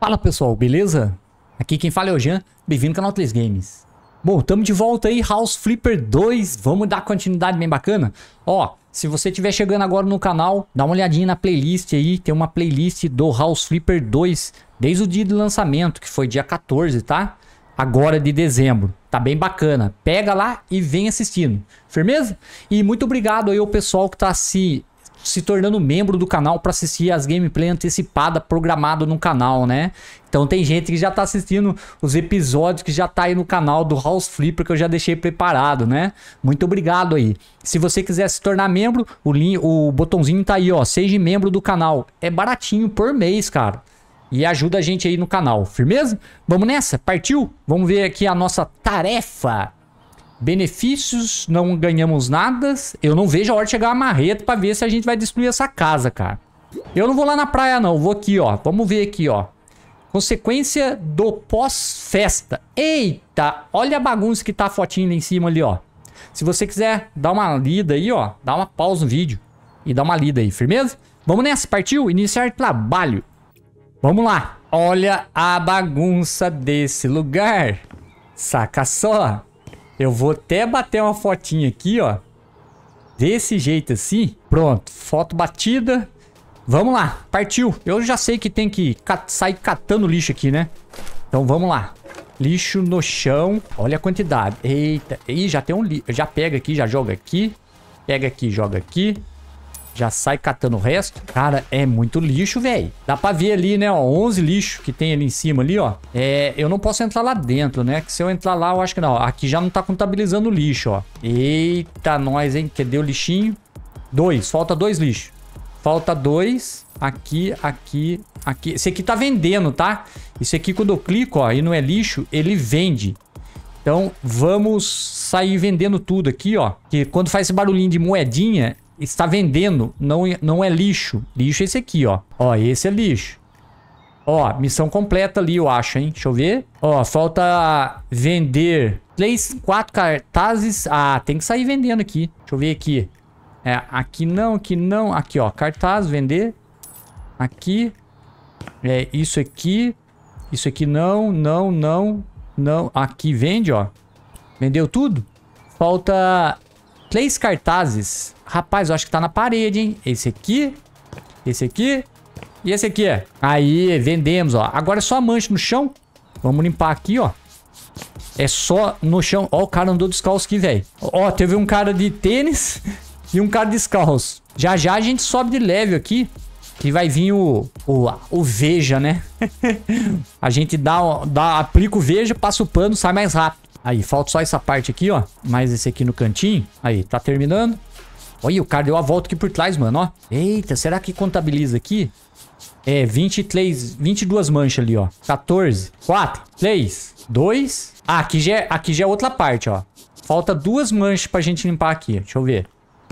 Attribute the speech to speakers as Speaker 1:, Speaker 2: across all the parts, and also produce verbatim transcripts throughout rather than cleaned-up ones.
Speaker 1: Fala pessoal, beleza? Aqui quem fala é o Jean, bem-vindo ao canal três Games. Bom, estamos de volta aí, House Flipper dois, vamos dar continuidade bem bacana? Ó, se você estiver chegando agora no canal, dá uma olhadinha na playlist aí, tem uma playlist do House Flipper dois, desde o dia de lançamento, que foi dia quatorze, tá? Agora de dezembro, tá bem bacana, pega lá e vem assistindo, firmeza? E muito obrigado aí ao pessoal que tá se... se tornando membro do canal para assistir as gameplay antecipadas programado no canal, né? Então tem gente que já tá assistindo os episódios que já tá aí no canal do House Flipper que eu já deixei preparado, né? Muito obrigado aí. Se você quiser se tornar membro, o link, o botãozinho tá aí, ó, seja membro do canal. É baratinho por mês, cara. E ajuda a gente aí no canal, firmeza? Vamos nessa? Partiu? Vamos ver aqui a nossa tarefa. Benefícios, não ganhamos nada. Eu não vejo a hora de chegar a marreta pra ver se a gente vai destruir essa casa, cara. Eu não vou lá na praia, não. Vou aqui, ó. Vamos ver aqui, ó. Consequência do pós-festa. Eita! Olha a bagunça que tá a fotinha ali em cima ali, ó. Se você quiser dar uma lida aí, ó. Dá uma pausa no vídeo. E dá uma lida aí, firmeza? Vamos nessa, partiu? Iniciar trabalho. Vamos lá. Olha a bagunça desse lugar. Saca só. Eu vou até bater uma fotinha aqui, ó. Desse jeito assim. Pronto, foto batida. Vamos lá, partiu. Eu já sei que tem que cat- sair catando lixo aqui, né? Então vamos lá. Lixo no chão. Olha a quantidade. Eita. Ih, já tem um lixo. Já pega aqui, já joga aqui. Pega aqui, joga aqui. Já sai catando o resto. Cara, é muito lixo, velho. Dá pra ver ali, né, ó, onze lixo que tem ali em cima ali, ó. É, eu não posso entrar lá dentro, né? Que se eu entrar lá, eu acho que não. Aqui já não tá contabilizando o lixo, ó. Eita, nós, hein? Cadê o lixinho? Dois. Falta dois lixos. Falta dois. Aqui, aqui, aqui. Esse aqui tá vendendo, tá? Esse aqui, quando eu clico, ó, e não é lixo, ele vende. Então, vamos sair vendendo tudo aqui, ó. Que quando faz esse barulhinho de moedinha... Está vendendo, não, não é lixo. Lixo é esse aqui, ó. Ó, esse é lixo. Ó, missão completa ali, eu acho, hein? Deixa eu ver. Ó, falta vender três, quatro cartazes. Ah, tem que sair vendendo aqui. Deixa eu ver aqui. É, aqui não, aqui não. Aqui, ó, cartaz, vender. Aqui. É, isso aqui. Isso aqui não, não, não, não. Aqui vende, ó. Vendeu tudo? Falta... Três cartazes. Rapaz, eu acho que tá na parede, hein? Esse aqui. Esse aqui. E esse aqui, é. Aí, vendemos, ó. Agora é só a mancha no chão. Vamos limpar aqui, ó. É só no chão. Ó, o cara andou descalço aqui, velho. Ó, teve um cara de tênis e um cara descalço. Já já a gente sobe de level aqui. Que vai vir o... O, o Veja, né? A gente dá, dá... Aplica o Veja, passa o pano, sai mais rápido. Aí, falta só essa parte aqui, ó. Mais esse aqui no cantinho. Aí, tá terminando. Olha, o cara deu a volta aqui por trás, mano, ó. Eita, será que contabiliza aqui? É, vinte e três, vinte e duas manchas ali, ó. quatorze, quatro, três, dois. Ah, aqui já, é, aqui já é outra parte, ó. Falta duas manchas pra gente limpar aqui. Deixa eu ver.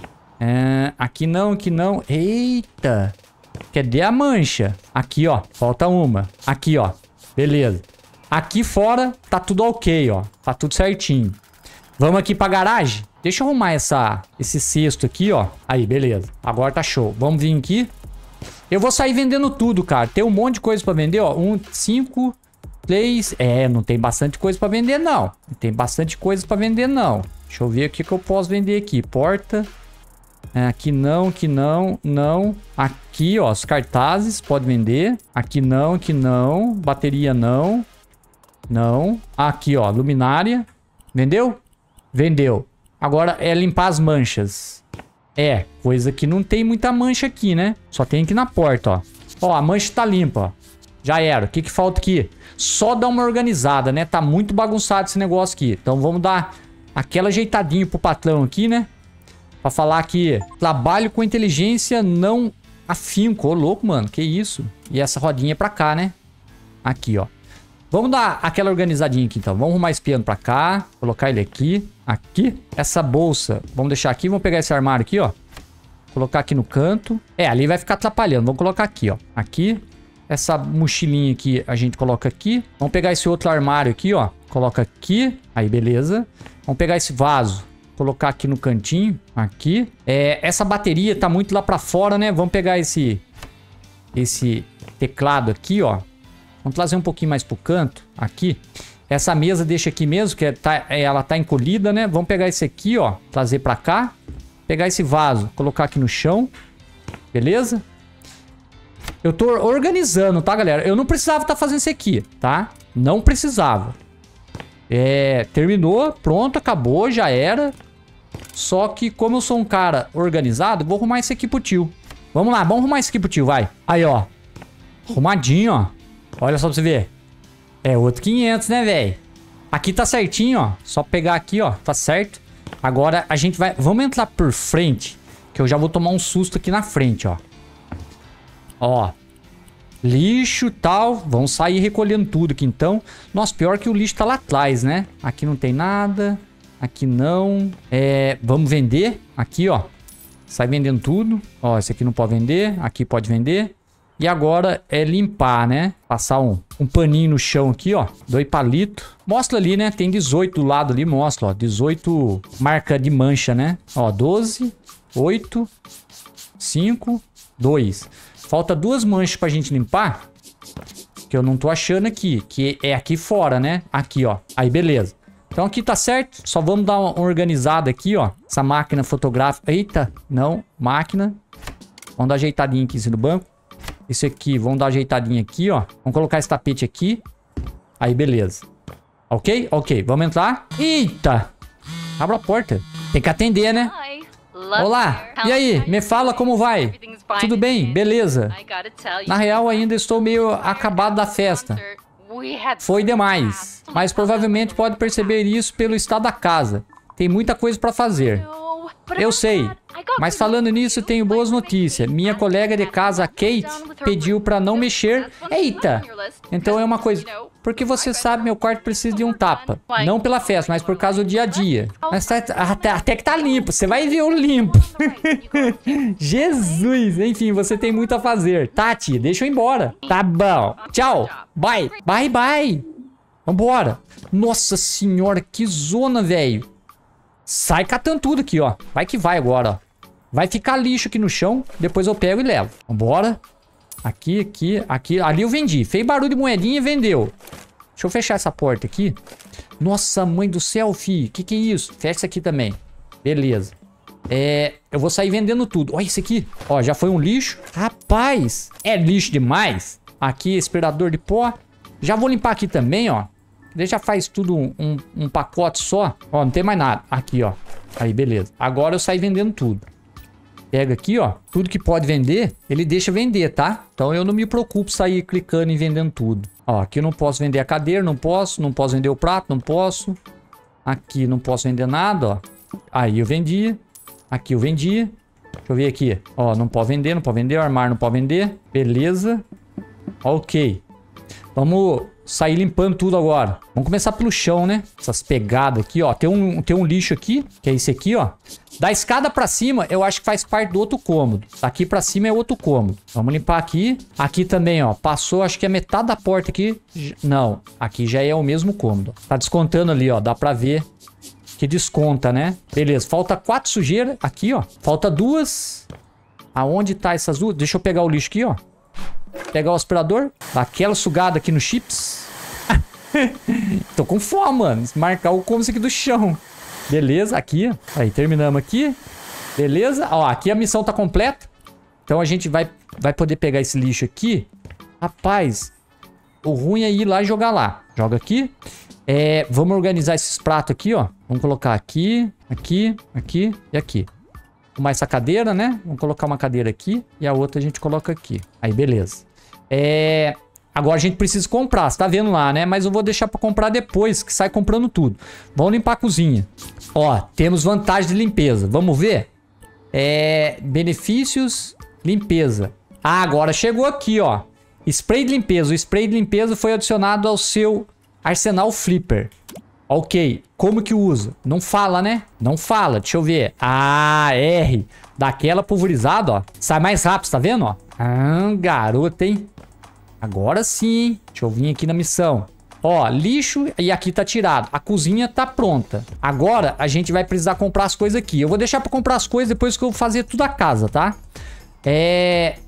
Speaker 1: É, aqui não, aqui não. Eita. Cadê a mancha? Aqui, ó. Falta uma. Aqui, ó. Beleza. Aqui fora tá tudo ok, ó. Tá tudo certinho. Vamos aqui pra garagem. Deixa eu arrumar essa, esse cesto aqui, ó. Aí, beleza. Agora tá show. Vamos vir aqui. Eu vou sair vendendo tudo, cara. Tem um monte de coisa pra vender, ó. Um, cinco, três... É, não tem bastante coisa pra vender, não. Não tem bastante coisa pra vender, não. Deixa eu ver o que, que eu posso vender aqui. Porta. É, aqui não, aqui não, não. Aqui, ó, os cartazes. Pode vender. Aqui não, aqui não. Bateria não. Não. Aqui, ó, luminária. Vendeu? Vendeu. Agora é limpar as manchas. É, coisa que não tem muita mancha aqui, né? Só tem aqui na porta, ó. Ó, a mancha tá limpa, ó. Já era. O que que falta aqui? Só dar uma organizada, né? Tá muito bagunçado esse negócio aqui. Então vamos dar aquela ajeitadinha pro patrão aqui, né? Pra falar que trabalho com inteligência não afinco. Ô, louco, mano. Que isso? E essa rodinha pra cá, né? Aqui, ó. Vamos dar aquela organizadinha aqui, então. Vamos arrumar esse piano pra cá. Colocar ele aqui. Aqui. Essa bolsa. Vamos deixar aqui. Vamos pegar esse armário aqui, ó. Colocar aqui no canto. É, ali vai ficar atrapalhando. Vamos colocar aqui, ó. Aqui. Essa mochilinha aqui a gente coloca aqui. Vamos pegar esse outro armário aqui, ó. Coloca aqui. Aí, beleza. Vamos pegar esse vaso. Colocar aqui no cantinho. Aqui. É, essa bateria tá muito lá pra fora, né? Vamos pegar esse... Esse teclado aqui, ó. Vamos trazer um pouquinho mais pro canto, aqui. Essa mesa deixa aqui mesmo, que é, tá, ela tá encolhida, né? Vamos pegar esse aqui, ó, trazer pra cá. Pegar esse vaso, colocar aqui no chão. Beleza? Eu tô organizando, tá, galera? Eu não precisava estar fazendo isso aqui, tá? Não precisava. É, terminou, pronto, acabou, já era. Só que como eu sou um cara organizado, vou arrumar isso aqui pro tio. Vamos lá, vamos arrumar isso aqui pro tio, vai. Aí, ó. Arrumadinho, ó. Olha só pra você ver. É outro quinhentos, né, velho? Aqui tá certinho, ó. Só pegar aqui, ó. Tá certo. Agora a gente vai... Vamos entrar por frente, que eu já vou tomar um susto aqui na frente, ó. Ó. Lixo e tal. Vamos sair recolhendo tudo aqui, então. Nossa, pior que o lixo tá lá atrás, né? Aqui não tem nada. Aqui não. É... Vamos vender. Aqui, ó. Sai vendendo tudo. Ó, esse aqui não pode vender. Aqui pode vender. E agora é limpar, né? Passar um, um paninho no chão aqui, ó. Dois palitos. Mostra ali, né? Tem dezoito do lado ali, mostra, ó. dezoito marca de mancha, né? Ó, doze, oito, cinco, dois. Falta duas manchas pra gente limpar. Que eu não tô achando aqui. Que é aqui fora, né? Aqui, ó. Aí, beleza. Então aqui tá certo. Só vamos dar uma organizada aqui, ó. Essa máquina fotográfica. Eita, não. Máquina. Vamos dar uma ajeitadinha aqui no banco. Esse aqui, vamos dar uma ajeitadinha aqui, ó. Vamos colocar esse tapete aqui. Aí, beleza. Ok? Ok, vamos entrar. Eita! Abra a porta. Tem que atender, né? Olá! E aí? Me fala como vai? Tudo bem? Beleza. Na real, ainda estou meio acabado da festa. Foi demais. Mas provavelmente pode perceber isso pelo estado da casa. Tem muita coisa pra fazer. Eu sei. Mas falando nisso, tenho boas notícias. Minha colega de casa, Kate, pediu pra não mexer. Eita! Então é uma coisa... Porque você sabe, meu quarto precisa de um tapa. Não pela festa, mas por causa do dia a dia. Mas tá, até, até que tá limpo. Você vai ver o limpo. Jesus! Enfim, você tem muito a fazer. Tati, deixa eu ir embora. Tá bom. Tchau. Bye. Bye, bye. Vambora. Nossa senhora, que zona, velho. Sai catando tudo aqui, ó. Vai que vai agora, ó. Vai ficar lixo aqui no chão. Depois eu pego e levo. Vambora. Aqui, aqui, aqui. Ali eu vendi. Fez barulho de moedinha e vendeu. Deixa eu fechar essa porta aqui. Nossa, mãe do céu, filho. Que que é isso? Fecha isso aqui também. Beleza. É... Eu vou sair vendendo tudo. Olha isso aqui. Ó, já foi um lixo. Rapaz. É lixo demais. Aqui, aspirador de pó. Já vou limpar aqui também, ó. Daí já faz tudo um, um, um pacote só. Ó, não tem mais nada. Aqui, ó. Aí, beleza. Agora eu saio vendendo tudo. Pega aqui, ó. Tudo que pode vender, ele deixa vender, tá? Então eu não me preocupo sair clicando e vendendo tudo. Ó, aqui eu não posso vender a cadeira, não posso. Não posso vender o prato, não posso. Aqui não posso vender nada, ó. Aí eu vendi. Aqui eu vendi. Deixa eu ver aqui. Ó, não pode vender, não pode vender. O armário não pode vender. Beleza. Ok. Vamos sair limpando tudo agora. Vamos começar pelo chão, né? Essas pegadas aqui, ó. Tem um, tem um lixo aqui, que é esse aqui, ó. Da escada pra cima, eu acho que faz parte do outro cômodo. Daqui pra cima é outro cômodo. Vamos limpar aqui. Aqui também, ó. Passou, acho que é metade da porta aqui. Não, aqui já é o mesmo cômodo. Tá descontando ali, ó. Dá pra ver que desconta, né? Beleza, falta quatro sujeiras. Aqui, ó. Falta duas. Aonde tá essas duas? Deixa eu pegar o lixo aqui, ó. Pegar o aspirador. Dá aquela sugada aqui no chips. Tô com fome, mano. Marcar o cômodo aqui do chão. Beleza, aqui. Aí, terminamos aqui. Beleza. Ó, aqui a missão tá completa. Então a gente vai, vai poder pegar esse lixo aqui. Rapaz, o ruim é ir lá e jogar lá. Joga aqui. É, vamos organizar esses pratos aqui, ó. Vamos colocar aqui, aqui, aqui e aqui. Arrumar essa cadeira, né? Vamos colocar uma cadeira aqui e a outra a gente coloca aqui. Aí, beleza. É... Agora a gente precisa comprar, você tá vendo lá, né? Mas eu vou deixar pra comprar depois, que sai comprando tudo. Vamos limpar a cozinha. Ó, temos vantagem de limpeza. Vamos ver? É... Benefícios, limpeza. Ah, agora chegou aqui, ó. Spray de limpeza. O spray de limpeza foi adicionado ao seu arsenal flipper. Ok, como que usa? Não fala, né? Não fala, deixa eu ver. Ah, R. Daquela pulverizada, ó. Sai mais rápido, tá vendo, ó? Ah, garoto, hein? Agora sim, hein? Deixa eu vir aqui na missão. Ó, lixo e aqui tá tirado. A cozinha tá pronta. Agora a gente vai precisar comprar as coisas aqui. Eu vou deixar pra comprar as coisas depois que eu fazer tudo a casa, tá? É...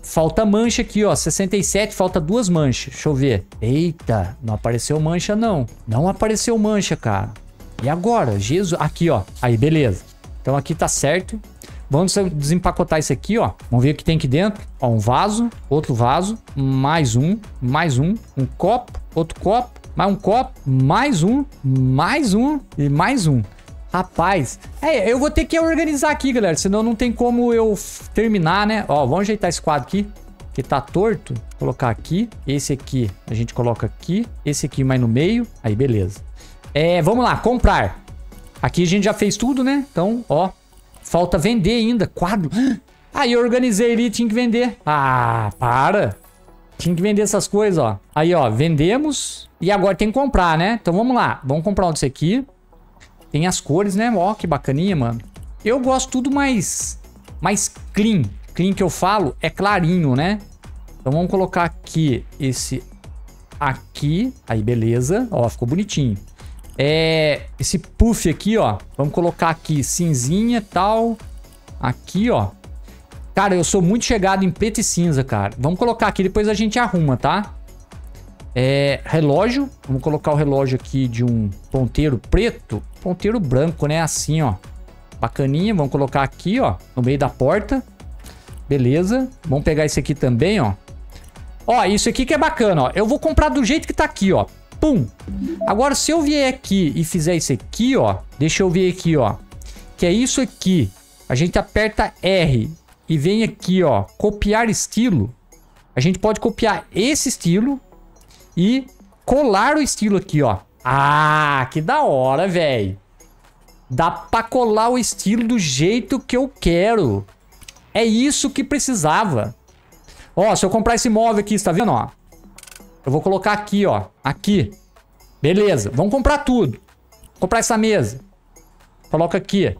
Speaker 1: falta mancha aqui, ó. sessenta e sete, falta duas manchas. Deixa eu ver. Eita, não apareceu mancha, não. Não apareceu mancha, cara. E agora? Jesus. Aqui, ó. Aí, beleza. Então aqui tá certo. Vamos desempacotar isso aqui, ó. Vamos ver o que tem aqui dentro. Ó, um vaso, outro vaso, mais um, mais um, um copo, outro copo, mais um copo, mais um, mais um e mais um. Rapaz, é, eu vou ter que organizar aqui, galera, senão não tem como eu terminar, né? Ó, vamos ajeitar esse quadro aqui, que tá torto. Vou colocar aqui, esse aqui a gente coloca aqui, esse aqui mais no meio, aí beleza. É, vamos lá, comprar. Aqui a gente já fez tudo, né? Então, ó, falta vender ainda, quadro. Aí eu organizei ali, tinha que vender. Ah, para. Tinha que vender essas coisas, ó. Aí, ó, vendemos. E agora tem que comprar, né? Então vamos lá, vamos comprar um desse aqui. Tem as cores, né? Ó, que bacaninha, mano. Eu gosto tudo mais, mais clean. Clean que eu falo é clarinho, né? Então vamos colocar aqui esse aqui. Aí, beleza. Ó, ficou bonitinho. É, esse puff aqui, ó. Vamos colocar aqui cinzinha e tal. Aqui, ó. Cara, eu sou muito chegado em preto e cinza, cara. Vamos colocar aqui, depois a gente arruma, tá? É, relógio. Vamos colocar o relógio aqui de um ponteiro preto. Ponteiro branco, né? Assim, ó. Bacaninha. Vamos colocar aqui, ó. No meio da porta. Beleza. Vamos pegar esse aqui também, ó. Ó, isso aqui que é bacana, ó. Eu vou comprar do jeito que tá aqui, ó. Pum. Agora, se eu vier aqui e fizer isso aqui, ó. Deixa eu ver aqui, ó. Que é isso aqui. A gente aperta R e vem aqui, ó. Copiar estilo. A gente pode copiar esse estilo e colar o estilo aqui, ó. Ah, que da hora, velho. Dá pra colar o estilo do jeito que eu quero. É isso que precisava. Ó, se eu comprar esse móvel aqui, você tá vendo, ó? Eu vou colocar aqui, ó. Aqui. Beleza. Vamos comprar tudo. Comprar essa mesa. Coloca aqui.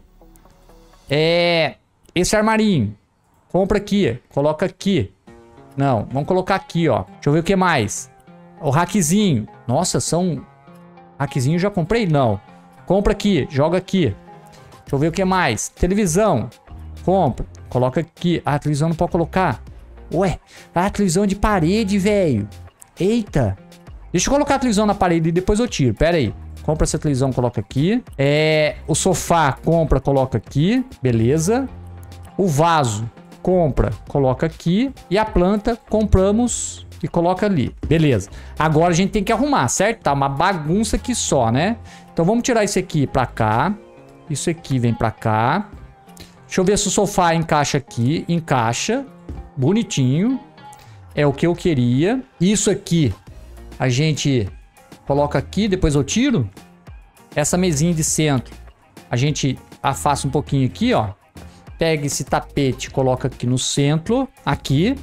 Speaker 1: É... Esse armarinho. Compra aqui. Coloca aqui. Não. Vamos colocar aqui, ó. Deixa eu ver o que mais. O rackzinho. Nossa, são... Rackzinho já comprei? Não. Compra aqui. Joga aqui. Deixa eu ver o que mais. Televisão. Compra. Coloca aqui. Ah, a televisão não pode colocar. Ué. Ah, a televisão de parede, velho. Eita. Deixa eu colocar a televisão na parede e depois eu tiro. Pera aí. Compra essa televisão, coloca aqui. É, o sofá, compra, coloca aqui. Beleza. O vaso, compra, coloca aqui. E a planta, compramos e coloca ali. Beleza. Agora a gente tem que arrumar, certo? Tá uma bagunça aqui só, né? Então vamos tirar isso aqui pra cá. Isso aqui vem pra cá. Deixa eu ver se o sofá encaixa aqui. Encaixa. Bonitinho. É o que eu queria. Isso aqui a gente coloca aqui, depois eu tiro. Essa mesinha de centro a gente afasta um pouquinho aqui, ó. Pega esse tapete, coloca aqui no centro, aqui.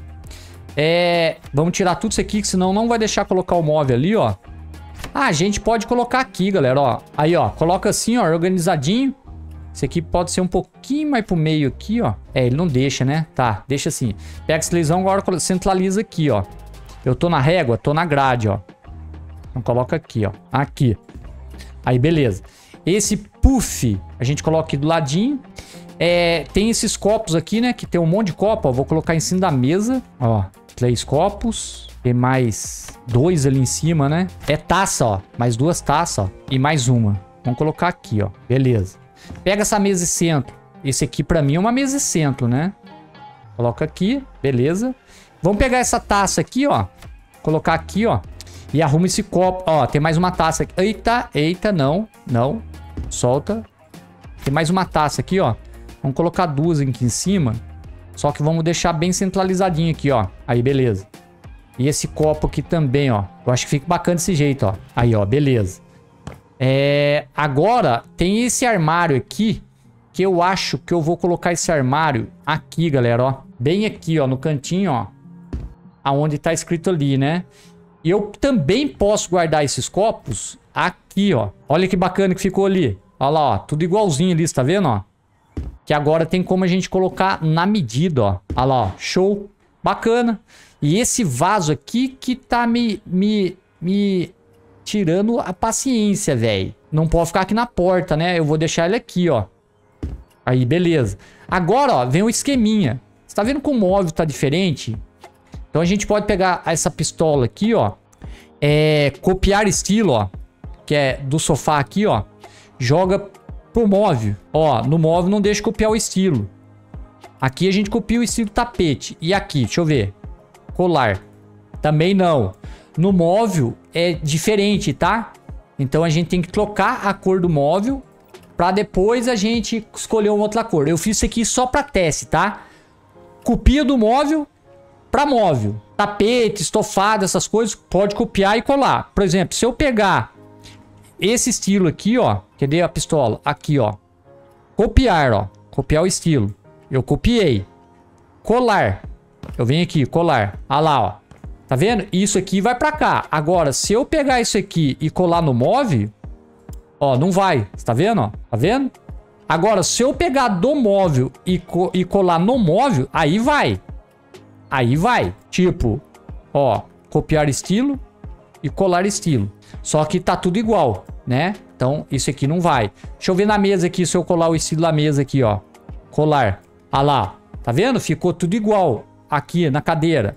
Speaker 1: É, vamos tirar tudo isso aqui, que senão não vai deixar colocar o móvel ali, ó. Ah, a gente pode colocar aqui, galera, ó. Aí, ó, coloca assim, ó, organizadinho. Esse aqui pode ser um pouquinho mais pro meio aqui, ó. É, ele não deixa, né? Tá, deixa assim. Pega essa televisão, agora centraliza aqui, ó. Eu tô na régua, tô na grade, ó. Então coloca aqui, ó. Aqui. Aí, beleza. Esse puff, a gente coloca aqui do ladinho. É, tem esses copos aqui, né? Que tem um monte de copo, ó. Vou colocar em cima da mesa, ó. Três copos. Tem mais dois ali em cima, né? É taça, ó. Mais duas taças, ó. E mais uma. Vamos colocar aqui, ó. Beleza. Pega essa mesa de centro. Esse aqui pra mim é uma mesa de centro, né? Coloca aqui. Beleza. Vamos pegar essa taça aqui, ó. Colocar aqui, ó. E arruma esse copo. Ó, tem mais uma taça aqui. Eita, eita, não. Não. Solta. Tem mais uma taça aqui, ó. Vamos colocar duas aqui em cima. Só que vamos deixar bem centralizadinho aqui, ó. Aí, beleza. E esse copo aqui também, ó. Eu acho que fica bacana desse jeito, ó. Aí, ó, beleza. É... Agora, tem esse armário aqui. Que eu acho que eu vou colocar esse armário aqui, galera, ó. Bem aqui, ó, no cantinho, ó. Aonde tá escrito ali, né? E eu também posso guardar esses copos aqui, ó. Olha que bacana que ficou ali. Olha lá, ó. Tudo igualzinho ali, você tá vendo, ó? Que agora tem como a gente colocar na medida, ó. Olha lá, ó. Show. Bacana. E esse vaso aqui que tá me, me, me tirando a paciência, velho. Não pode ficar aqui na porta, né? Eu vou deixar ele aqui, ó. Aí, beleza. Agora, ó, vem o esqueminha. Você tá vendo como o móvel tá diferente? Então a gente pode pegar essa pistola aqui, ó. É, copiar estilo, ó. Que é do sofá aqui, ó. Joga pro móvel. Ó, no móvel não deixa copiar o estilo. Aqui a gente copia o estilo tapete. E aqui, deixa eu ver. Colar. Também não. No móvel é diferente, tá? Então a gente tem que trocar a cor do móvel pra depois a gente escolher uma outra cor. Eu fiz isso aqui só pra teste, tá? Copia do móvel pra móvel. Tapete, estofado, essas coisas, pode copiar e colar. Por exemplo, se eu pegar esse estilo aqui, ó. Cadê a pistola? Aqui, ó. Copiar, ó. Copiar o estilo. Eu copiei. Colar. Eu venho aqui, colar. Ah lá, ó. Tá vendo? Isso aqui vai pra cá. Agora, se eu pegar isso aqui e colar no móvel, ó, não vai. Você tá vendo, ó? Tá vendo? Agora, se eu pegar do móvel e, co e colar no móvel, aí vai. Aí vai. Tipo, ó, copiar estilo e colar estilo. Só que tá tudo igual, né? Então, isso aqui não vai. Deixa eu ver na mesa aqui, se eu colar o estilo da mesa aqui, ó. Colar. Ah lá. Tá vendo? Ficou tudo igual aqui na cadeira.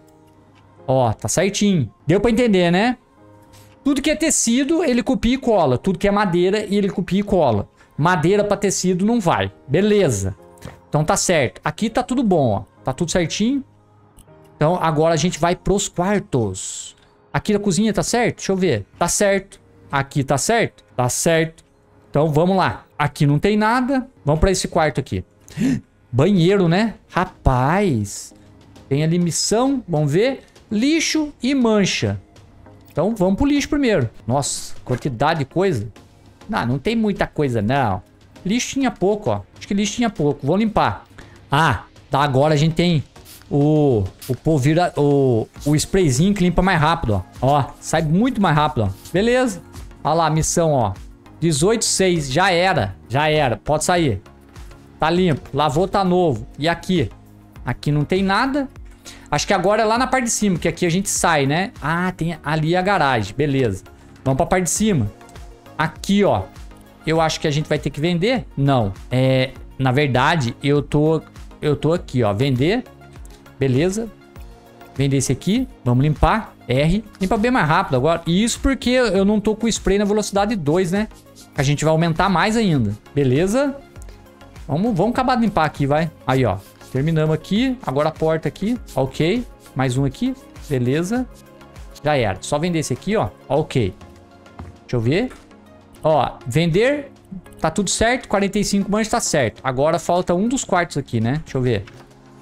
Speaker 1: Ó, tá certinho. Deu pra entender, né? Tudo que é tecido, ele copia e cola. Tudo que é madeira, ele copia e cola. Madeira pra tecido não vai. Beleza. Então tá certo. Aqui tá tudo bom, ó. Tá tudo certinho. Então agora a gente vai pros quartos. Aqui na cozinha tá certo? Deixa eu ver. Tá certo. Aqui tá certo? Tá certo. Então vamos lá. Aqui não tem nada. Vamos pra esse quarto aqui. Banheiro, né? Rapaz. Tem ali missão. Vamos ver. Lixo e mancha. Então vamos pro lixo primeiro. Nossa, quantidade de coisa. Não, não tem muita coisa não. Lixo tinha pouco, ó. Acho que lixo tinha pouco. Vou limpar. Ah, tá, agora a gente tem o o polvira, o, o sprayzinho que limpa mais rápido, ó. Ó, sai muito mais rápido, ó. Beleza. Olha lá, missão, ó. dezoito seis, já era. Já era, pode sair. Tá limpo. Lavou, tá novo. E aqui? Aqui não tem nada. Acho que agora é lá na parte de cima, que aqui a gente sai, né? Ah, tem ali a garagem. Beleza. Vamos pra parte de cima. Aqui, ó. Eu acho que a gente vai ter que vender. Não. É, na verdade, eu tô... Eu tô aqui, ó. Vender. Beleza. Vender esse aqui. Vamos limpar. R. Limpa bem mais rápido agora. E isso porque eu não tô com o spray na velocidade dois, né? A gente vai aumentar mais ainda. Beleza. Vamos, vamos acabar de limpar aqui, vai. Aí, ó. Terminamos aqui. Agora a porta aqui. Ok. Mais um aqui. Beleza. Já era. Só vender esse aqui, ó. Ok. Deixa eu ver. Ó, vender. Tá tudo certo. quarenta e cinco manchas tá certo. Agora falta um dos quartos aqui, né? Deixa eu ver.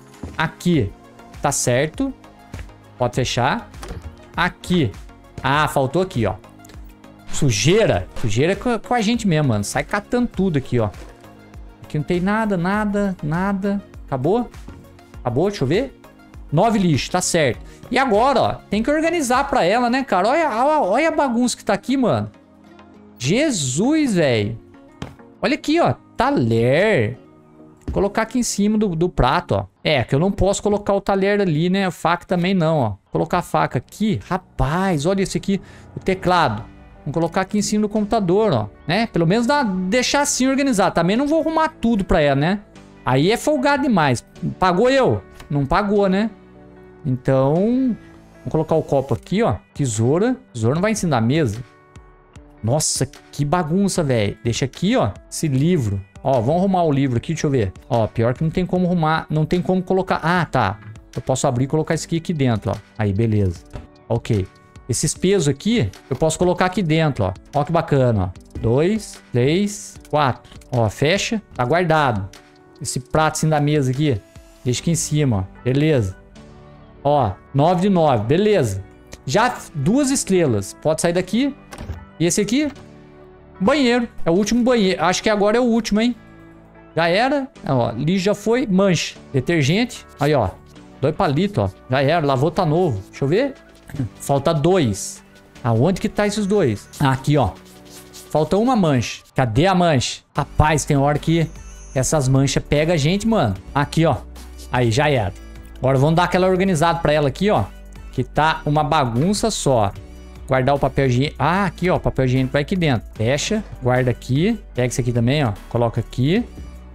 Speaker 1: Aqui. Tá certo. Pode fechar. Aqui. Ah, faltou aqui, ó. Sujeira. Sujeira com, com a gente mesmo, mano. Sai catando tudo aqui, ó. Aqui não tem nada, nada, nada. Acabou? Acabou, deixa eu ver. Nove lixos, tá certo. E agora, ó, tem que organizar pra ela, né, cara? Olha, olha, olha a bagunça que tá aqui, mano. Jesus, velho. Olha aqui, ó. Talher. Vou colocar aqui em cima do, do prato, ó. É, que eu não posso colocar o talher ali, né? A faca também não, ó. Vou colocar a faca aqui. Rapaz, olha esse aqui. O teclado. Vamos colocar aqui em cima do computador, ó. Né? Pelo menos dá, deixar assim organizado. Também não vou arrumar tudo pra ela, né? Aí é folgado demais. Pagou eu? Não pagou, né? Então, vamos colocar o copo aqui, ó. Tesoura. Tesoura não vai em cima da mesa. Nossa, que bagunça, velho. Deixa aqui, ó. Esse livro. Ó, vamos arrumar o livro aqui, deixa eu ver. Ó, pior que não tem como arrumar. Não tem como colocar... Ah, tá. Eu posso abrir e colocar isso aqui, aqui dentro, ó. Aí, beleza. Ok. Esses pesos aqui, eu posso colocar aqui dentro, ó. Ó que bacana, ó. Dois, três, quatro. Ó, fecha. Tá guardado. Esse prato assim da mesa aqui. Deixa aqui em cima, ó. Beleza. Ó, nove de nove. Beleza. Já duas estrelas. Pode sair daqui. E esse aqui? Banheiro. É o último banheiro. Acho que agora é o último, hein? Já era. Ó, lixo já foi. Mancha. Detergente. Aí, ó. Dois palitos, ó. Já era. Lavou, tá novo. Deixa eu ver. Falta dois. Aonde que tá esses dois? Ah, aqui, ó. Falta uma mancha. Cadê a mancha? Rapaz, tem hora que essas manchas pegam a gente, mano. Aqui, ó. Aí, já era. Agora vamos dar aquela organizada pra ela aqui, ó. Que tá uma bagunça só. Guardar o papel higiênico. Ah, aqui, ó. O papel higiênico vai aqui dentro. Fecha. Guarda aqui. Pega esse aqui também, ó. Coloca aqui.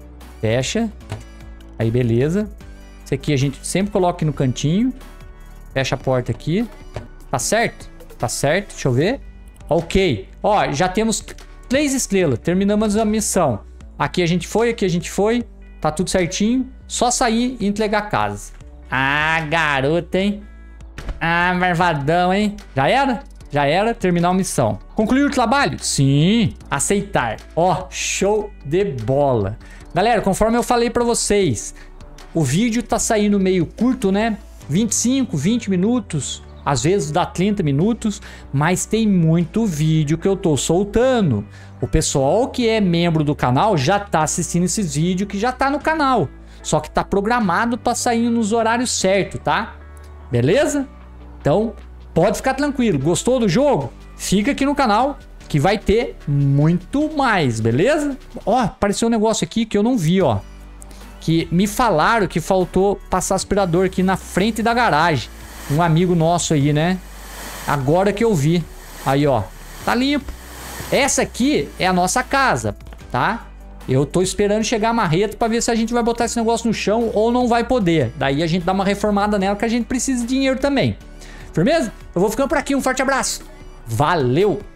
Speaker 1: Fecha. Aí, beleza. Esse aqui a gente sempre coloca aqui no cantinho. Fecha a porta aqui. Tá certo? Tá certo, deixa eu ver. Ok. Ó, já temos três estrelas. Terminamos a missão. Aqui a gente foi, aqui a gente foi. Tá tudo certinho. Só sair e entregar a casa. Ah, garoto, hein? Ah, marvadão, hein? Já era? Já era. Terminar a missão. Concluir o trabalho? Sim. Aceitar. Ó, show de bola. Galera, conforme eu falei pra vocês, o vídeo tá saindo meio curto, né? vinte e cinco, vinte minutos. Às vezes dá trinta minutos, mas tem muito vídeo que eu tô soltando. O pessoal que é membro do canal já tá assistindo esses vídeos que já tá no canal. Só que tá programado para sair nos horários certos, tá? Beleza? Então, pode ficar tranquilo. Gostou do jogo? Fica aqui no canal que vai ter muito mais, beleza? Ó, apareceu um negócio aqui que eu não vi, ó. Que me falaram que faltou passar aspirador aqui na frente da garagem. Um amigo nosso aí, né? Agora que eu vi. Aí, ó. Tá limpo. Essa aqui é a nossa casa, tá? Eu tô esperando chegar a marreta pra ver se a gente vai botar esse negócio no chão ou não vai poder. Daí a gente dá uma reformada nela, que a gente precisa de dinheiro também. Firmeza? Eu vou ficando por aqui. Um forte abraço. Valeu!